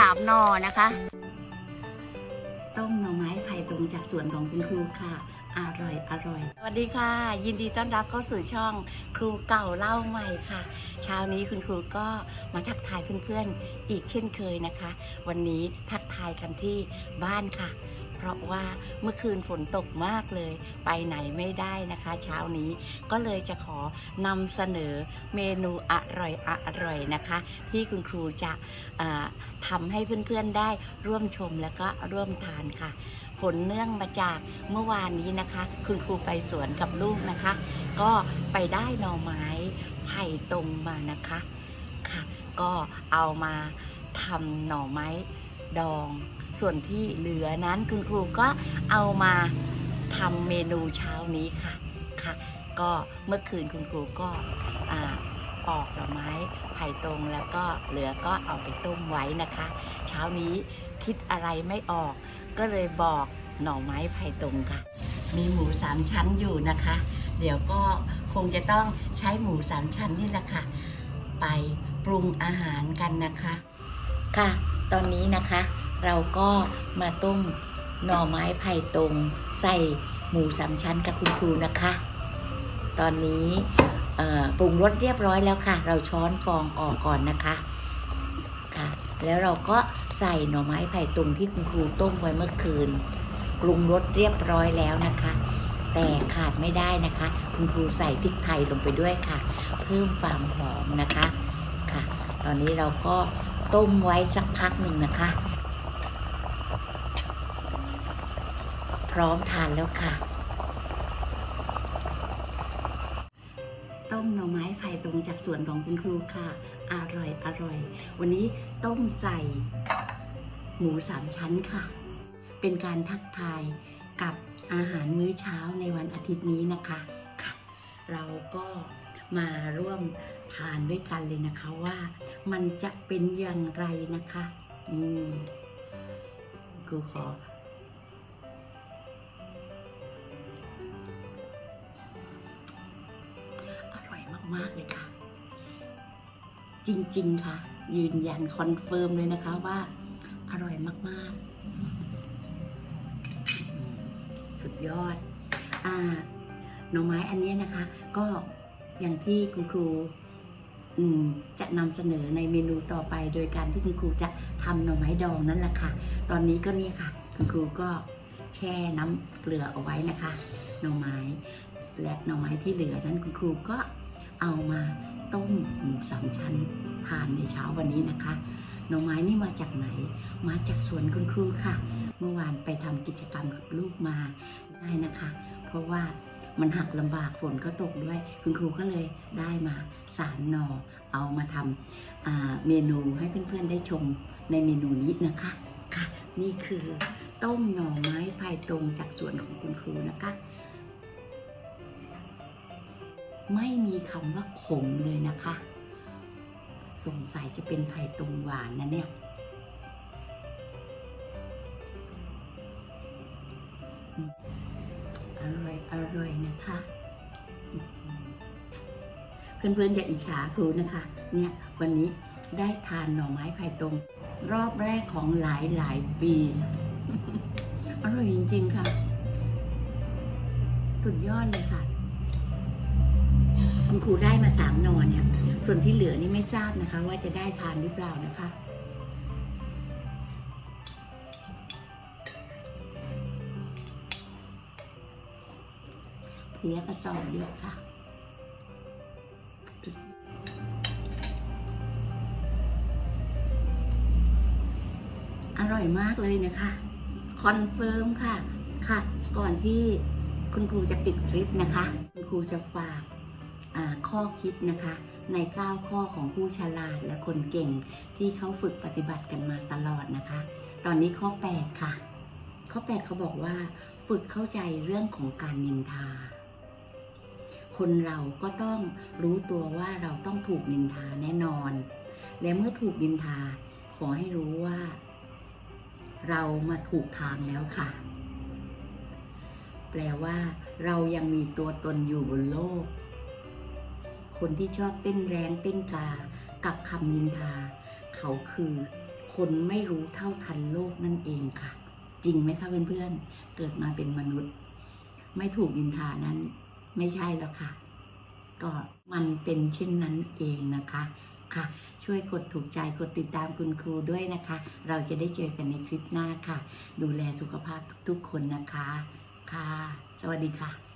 3 หน่อนะคะต้มหน่อไม้ไผ่ตรงจากสวนของคุณครูค่ะอร่อยสวัสดีค่ะยินดีต้อนรับเข้าสู่ช่องครูเก่าเล่าใหม่ค่ะเช้านี้คุณครูก็มาทักทายเพื่อนๆอีกเช่นเคยนะคะวันนี้ทักทายกันที่บ้านค่ะเพราะว่าเมื่อคืนฝนตกมากเลยไปไหนไม่ได้นะคะเช้านี้ก็เลยจะขอนำเสนอเมนูอร่อยนะคะที่คุณครูจะทำให้เพื่อนๆได้ร่วมชมแล้วก็ร่วมทานค่ะผลเนื่องมาจากเมื่อวานนี้นะคะคุณครูไปสวนกับลูกนะคะก็ไปได้หน่อไม้ไผ่ตรงมานะคะค่ะก็เอามาทำหน่อไม้ดองส่วนที่เหลือนั้นคุณครูก็เอามาทำเมนูเช้านี้ค่ะก็เมื่อคืนคุณครูก็ปอกหน่อไม้ไผ่ตรงแล้วก็เหลือก็เอาไปต้มไว้นะคะเช้านี้คิดอะไรไม่ออกก็เลยบอกหน่อไม้ไผ่ตรงค่ะมีหมู3 ชั้นอยู่นะคะเดี๋ยวก็คงจะต้องใช้หมู3 ชั้นนี่แหละค่ะไปปรุงอาหารกันนะคะค่ะตอนนี้นะคะเราก็มาต้มหน่อไม้ไผ่ตรงใส่หมู3 ชั้นกับคุณครูนะคะตอนนี้ปรุงรสเรียบร้อยแล้วค่ะเราช้อนฟองออกก่อนนะคะค่ะแล้วเราก็ใส่หน่อไม้ไผ่ตรงที่คุณครูต้มไว้เมื่อคืนปรุงรสเรียบร้อยแล้วนะคะแต่ขาดไม่ได้นะคะคุณครูใส่พริกไทยลงไปด้วยค่ะเพิ่มความหอมนะคะค่ะตอนนี้เราก็ต้มไว้สักพักหนึ่งนะคะพร้อมทานแล้วค่ะต้มหน่อไม้ไผ่ตรงจากสวนของคุณครูค่ะอร่อยวันนี้ต้มใส่หมู3 ชั้นค่ะเป็นการทักทายกับอาหารมื้อเช้าในวันอาทิตย์นี้นะคะค่ะเราก็มาร่วมทานด้วยกันเลยนะคะว่ามันจะเป็นอย่างไรนะคะนี่ครูขออร่อยมากๆเลยค่ะจริงๆค่ะยืนยันคอนเฟิร์มเลยนะคะว่าอร่อยมากๆสุดยอดหน่อไม้อันนี้นะคะก็อย่างที่คุณครูจะนำเสนอในเมนูต่อไปโดยการที่คุณครูจะทำหน่อไม้ดองนั่นแหละค่ะตอนนี้ก็นี่ค่ะคุณครูก็แช่น้ำเกลือเอาไว้นะคะหน่อไม้และหน่อไม้ที่เหลือนั้นคุณครูก็เอามาต้มหมู3 ชั้นทานในเช้าวันนี้นะคะหน่อไม้นี่มาจากไหนมาจากสวนคุณครูค่ะเมื่อวานไปทำกิจกรรมกับลูกมาได้นะคะเพราะว่ามันหักลำบากฝนก็ตกด้วยคุณครูก็เลยได้มา3 หน่อเอามาทำเมนูให้เพื่อนๆได้ชมในเมนูนี้นะคะค่ะนี่คือต้มหน่อไม้ไผ่ตรงจากสวนของคุณครูนะคะไม่มีคำว่าขมเลยนะคะสงสัยจะเป็นไผ่ตรงหวานนะเนี่ยอร่อยนะคะเพื่อนๆอย่าอิจฉาครูนะคะเนี่ยวันนี้ได้ทานหน่อไม้ไผ่ตรงรอบแรกของหลายปีอร่อยจริงๆค่ะสุดยอดเลยค่ะคุณครูได้มา3 หน่อเนี่ยส่วนที่เหลือนี่ไม่ทราบนะคะว่าจะได้ทานหรือเปล่านะคะเพี้ยกระสอบเดียวค่ะอร่อยมากเลยนะคะคอนเฟิร์มค่ะก่อนที่คุณครูจะปิดคลิปนะคะคุณครูจะฝากข้อคิดนะคะใน9 ข้อของผู้ฉลาดและคนเก่งที่เขาฝึกปฏิบัติกันมาตลอดนะคะตอนนี้ข้อ8ค่ะข้อ8เขาบอกว่าฝึกเข้าใจเรื่องของการนินทาคนเราก็ต้องรู้ตัวว่าเราต้องถูกนินทาแน่นอนและเมื่อถูกนินทาขอให้รู้ว่าเรามาถูกทางแล้วค่ะแปลว่าเรายังมีตัวตนอยู่บนโลกคนที่ชอบเต้นแรงเต้นกากับคำนินทาเขาคือคนไม่รู้เท่าทันโลกนั่นเองค่ะจริงไหมคะเพื่อนๆเกิดมาเป็นมนุษย์ไม่ถูกนินทานั้นไม่ใช่แล้วค่ะก็มันเป็นเช่นนั้นเองนะคะค่ะช่วยกดถูกใจกดติดตามคุณครูด้วยนะคะเราจะได้เจอกันในคลิปหน้าค่ะดูแลสุขภาพทุกๆคนนะคะค่ะสวัสดีค่ะ